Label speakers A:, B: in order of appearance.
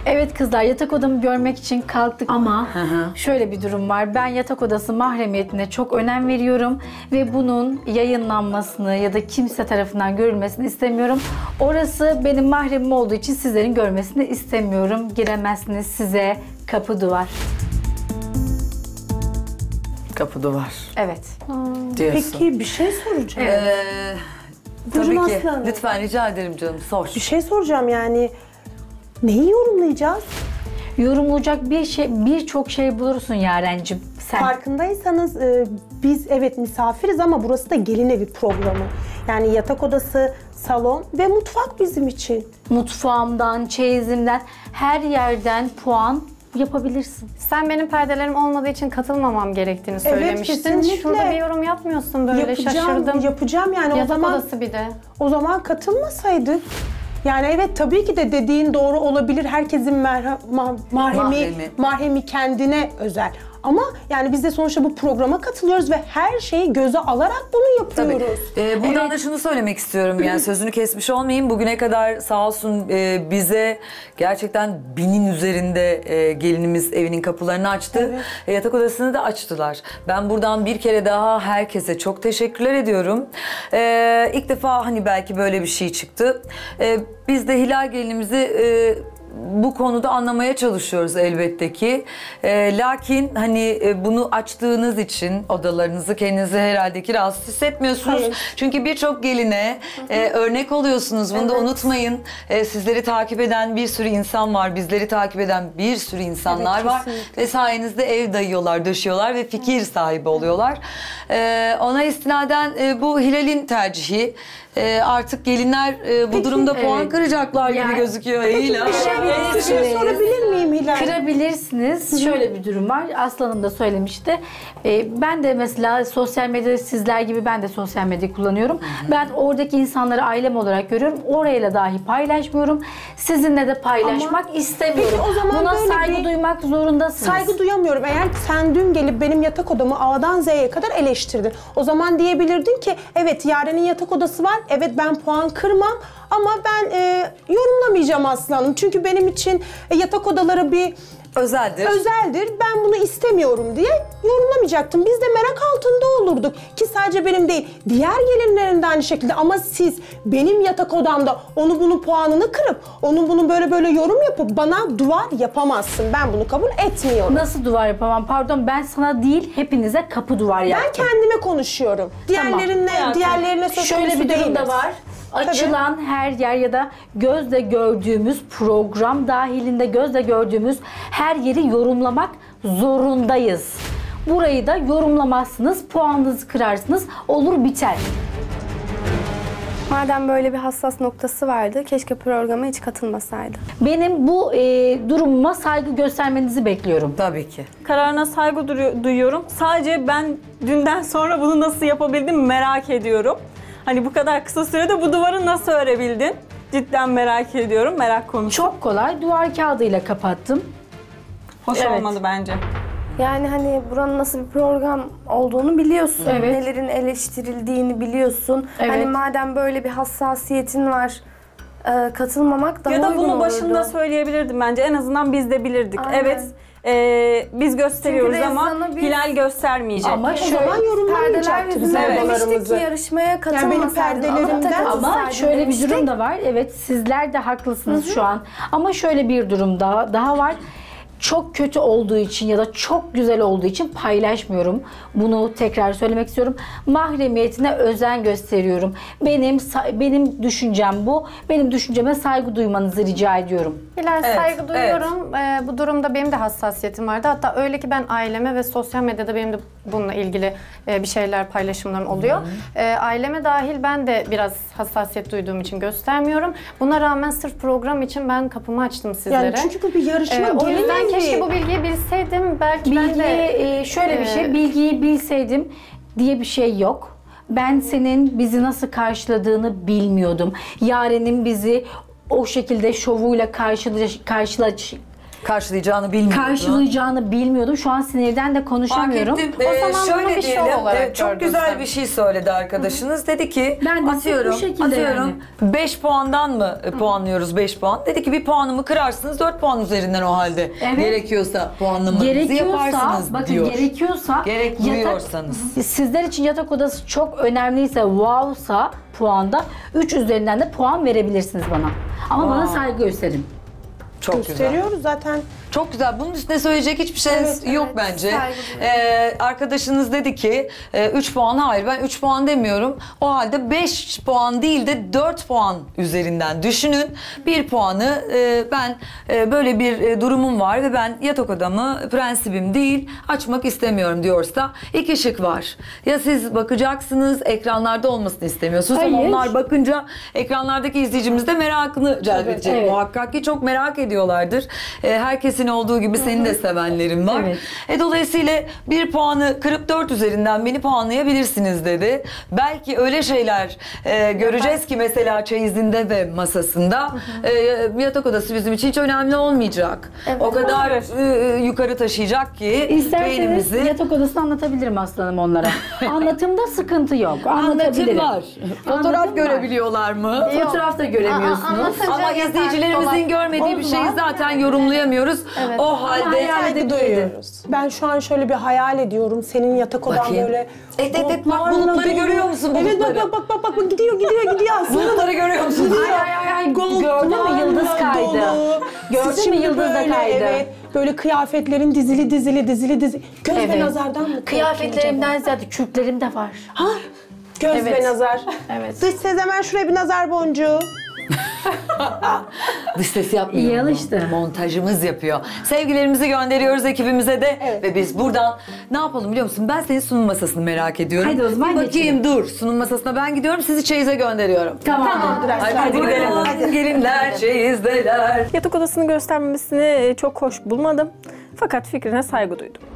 A: Evet kızlar, yatak odamı görmek için kalktık ama şöyle bir durum var. Ben yatak odası mahremiyetine çok önem veriyorum ve bunun yayınlanmasını ya da kimse tarafından görülmesini istemiyorum. Orası benim mahremim olduğu için sizlerin görmesini istemiyorum. Giremezsiniz, size kapı duvar.
B: Kapı duvar
A: Evet.
B: diyorsun.
C: Peki bir şey soracağım.
B: Tabii
C: Buyurun
B: ki.
C: Aslı Hanım.
B: Lütfen rica ederim canım, sor.
C: Bir şey soracağım yani. Neyi yorumlayacağız?
A: Yorumlayacak birçok şey bulursun Yarencim. Sen.
C: Farkındaysanız biz evet misafiriz ama burası da gelin evi programı. Yani yatak odası, salon ve mutfak bizim için.
A: Mutfağımdan, çeyizimden, her yerden puan yapabilirsin.
D: Sen benim perdelerim olmadığı için katılmamam gerektiğini söylemiştin.
C: kesinlikle.
D: Şurada bir yorum yapmıyorsun, böyle şaşırdım.
C: Yapacağım yani
D: Yatak
C: o zaman.
D: odası bir de.
C: O zaman katılmasaydık. Yani evet tabii ki de dediğin doğru olabilir. Herkesin mahremi kendine özel. Ama yani biz de sonuçta bu programa katılıyoruz ve her şeyi göze alarak bunu yapıyoruz.
B: Buradan da şunu söylemek istiyorum, yani sözünü kesmiş olmayayım. Bugüne kadar sağ olsun bize gerçekten 1000'in üzerinde gelinimiz evinin kapılarını açtı. Yatak odasını da açtılar. Ben buradan bir kere daha herkese çok teşekkürler ediyorum. İlk defa hani belki böyle bir şey çıktı. Biz de Hilal gelinimizi bu konuda anlamaya çalışıyoruz elbette ki. Lakin hani bunu açtığınız için odalarınızı kendinizi herhalde ki rahatsız hissetmiyorsunuz.
C: Hayır.
B: Çünkü birçok geline örnek oluyorsunuz. Bunu da unutmayın. Sizleri takip eden bir sürü insan var. Bizleri takip eden bir sürü insanlar var. Ve sayenizde ev dayıyorlar, döşüyorlar ve fikir sahibi oluyorlar. Ona istinaden bu Hilal'in tercihi. Artık gelinler bu durumda puan kıracaklar gibi gözüküyor. Hilal.
C: Bir şey sorabilir miyim Hilal?
A: Kırabilirsiniz. Şöyle bir durum var. Aslanım da söylemişti. Ben de mesela sosyal medyada sizler gibi ben de sosyal medya kullanıyorum. Ben oradaki insanları ailem olarak görüyorum. Orayla dahi paylaşmıyorum. Sizinle de paylaşmak istemiyorum.
C: Peki o zaman
A: buna
C: böyle
A: saygı duymak zorundasınız.
C: Saygı duyamıyorum. Eğer sen dün gelip benim yatak odamı A'dan Z'ye kadar eleştirdin. O zaman diyebilirdin ki evet Yaren'in yatak odası var. Evet ben puan kırmam ama ben yorumlamayacağım Aslanım. Çünkü benim için yatak odaları bir
B: özeldir.
C: Ben bunu istemiyorum diye yorumlamayacaktım. Biz de merak altında olurduk. Ki sadece benim değil, diğer gelinlerin de aynı şekilde. Ama siz benim yatak odamda onu bunun puanını kırıp, onu bunu böyle yorum yapıp bana duvar yapamazsın. Ben bunu kabul etmiyorum.
A: Nasıl duvar yapamam? Pardon, ben sana değil hepinize kapı duvar yaptım.
C: Ben kendime konuşuyorum. Diğerlerine söz
A: Şöyle
C: konusu
A: bir durum
C: değiliz.
A: da var. Açılan her yer ya da gözle gördüğümüz program dahilinde gözle gördüğümüz her yeri yorumlamak zorundayız. Burayı da yorumlamazsınız, puanınızı kırarsınız, olur biter.
E: Madem böyle bir hassas noktası vardı, keşke programa hiç katılmasaydı.
A: Benim bu durumuma saygı göstermenizi bekliyorum.
B: Tabii ki.
F: Kararına saygı duyuyorum. Sadece ben dünden sonra bunu nasıl yapabildim merak ediyorum. Hani bu kadar kısa sürede bu duvarı nasıl örebildin? Cidden merak ediyorum, merak konusu.
A: Çok kolay, duvar kağıdıyla kapattım.
F: Hoş olmadı bence.
E: Yani hani buranın nasıl bir program olduğunu biliyorsun.
A: Evet.
E: Nelerin eleştirildiğini biliyorsun.
A: Evet.
E: Hani madem böyle bir hassasiyetin var, katılmamak daha
F: Ya da
E: uygun
F: bunu başında
E: olurdu.
F: söyleyebilirdim bence. En azından biz de bilirdik.
E: Aynen.
F: Evet, biz gösteriyoruz
E: Çünkü
F: ama
E: Rezan'ı biz-
F: Hilal göstermeyecek.
A: Ama
C: O zaman
E: Perdeler
C: yorumlamayacaktık
E: yüzünden
C: bizim
E: demiştik ki
C: odalarımızı.
E: yarışmaya katılmasaydın.
C: perdelerimden-
A: Ama şöyle bir durum da var. Evet, sizler de haklısınız şu an. Ama şöyle bir durum daha var. Çok kötü olduğu için ya da çok güzel olduğu için paylaşmıyorum. Bunu tekrar söylemek istiyorum. Mahremiyetine özen gösteriyorum. Benim düşüncem bu. Benim düşünceme saygı duymanızı rica ediyorum.
D: Hilal,
B: Evet,
D: saygı duyuyorum. Bu durumda benim de hassasiyetim vardı. Hatta öyle ki ben aileme ve sosyal medyada benim de bununla ilgili bir şeyler, paylaşımlarım oluyor. Aileme dahil ben de biraz hassasiyet duyduğum için göstermiyorum. Buna rağmen sırf program için ben kapımı açtım sizlere.
C: Yani çünkü bu bir yarışma
D: O yüzden
C: gelin
D: keşke
C: evi.
D: bu bilgiyi bilseydim. Belki ben de...
A: Şöyle bir şey, bilgiyi bilseydim diye bir şey yok. Ben senin bizi nasıl karşıladığını bilmiyordum. Yaren'in bizi o şekilde şovuyla
B: karşılayacağını bilmiyordun.
A: Karşılayacağını bilmiyordum. Şu an sinirden de konuşamıyorum.
B: Fark ettim.
D: O zaman
B: Şöyle
D: bunu bir şov
B: diyelim,
D: olarak
B: çok
D: gördün
B: güzel
D: sen.
B: bir şey söyledi arkadaşınız. Dedi ki,
A: Ben de
B: atıyorum,
A: bu şekilde yani.
B: 5 puandan mı puanlıyoruz 5 puan? Dedi ki bir puanımı kırarsınız 4 puan üzerinden o halde.
A: Evet.
B: Gerekiyorsa puanlamanızı yaparsınız
A: bakın
B: diyor.
A: gerekiyorsa
B: Gerek duyuyorsanız.
A: sizler için yatak odası çok önemliyse, wow'sa puanda 3 üzerinden de puan verebilirsiniz bana. Ama bana saygı gösterin.
B: Çok güzel.
C: Gösteriyoruz zaten.
B: Çok güzel. Bunun üstüne söyleyecek hiçbir şey yok
E: evet,
B: bence.
E: saygı
B: Arkadaşınız dedi ki 3 puan, hayır ben 3 puan demiyorum. O halde 5 puan değil de 4 puan üzerinden düşünün. 1 puanı ben böyle bir durumum var ve ben yatak odamı prensibim değil açmak istemiyorum diyorsa 2 şık var. Ya siz bakacaksınız, ekranlarda olmasını istemiyorsunuz ama
A: Hayır.
B: onlar bakınca ekranlardaki izleyicimiz de merakını celbedecek.
A: Evet.
B: Muhakkak ki çok merak ediyorlardır. Herkesin olduğu gibi senin de sevenlerin var.
A: Evet.
B: Dolayısıyla 1 puanı kırıp 4 üzerinden beni puanlayabilirsiniz dedi. Belki öyle şeyler göreceğiz ki mesela çeyizinde ve masasında yatak odası bizim için hiç önemli olmayacak.
E: Evet.
B: O kadar yukarı taşıyacak ki
A: İsterseniz
B: beynimizi.
A: yatak odasını anlatabilirim aslanım onlara. Anlatımda sıkıntı yok.
B: Anlatım
A: Anlatabilirim.
B: var. Fotoğraf
A: Anlatım var.
B: görebiliyorlar mı?
A: Fotoğraf da göremiyorsunuz.
D: Anlatınca
B: Ama
D: yeter,
B: izleyicilerimizin
D: kolay.
B: görmediği bir şeyi zaten yorumlayamıyoruz.
D: Evet.
B: O halde
C: Saygı duyuyoruz. Ben şu an şöyle bir hayal ediyorum. Senin yatak odan
B: Bakayım.
C: böyle...
B: Evet, bak
C: goldlarla
B: bulutları
C: dolu.
B: görüyor musun,
C: Evet
B: bulutları?
C: bak gidiyor aslında.
B: bulutları görüyor musun?
A: Gördün mü yıldız kaydı? Gördün mü
C: Şimdi
A: yıldız da
C: böyle,
A: kaydı?
C: Evet, böyle kıyafetlerin dizili. Göz ve nazardan mı korktun
A: Kıyafetlerimden ziyade kürklerim de var.
C: acaba? Göz
A: Evet.
C: ve nazar.
A: Evet.
C: Dış ses hemen şuraya bir nazar boncuğu.
B: Dış ses yapmıyor.
A: İyi
B: mu?
A: alıştı.
B: Montajımız yapıyor. Sevgilerimizi gönderiyoruz ekibimize de.
C: Evet.
B: Ve biz buradan ne yapalım biliyor musun? Ben senin sunum masasını merak ediyorum.
A: Hadi o zaman
B: Bir bakayım
A: geçelim.
B: dur. Sunum masasına ben gidiyorum. Sizi çeyize gönderiyorum.
A: Tamamdır.
B: Hadi gidelim. Hadi gelinler, çeyizdeler.
F: Yatak odasını göstermemesini çok hoş bulmadım. Fakat fikrine saygı duydum.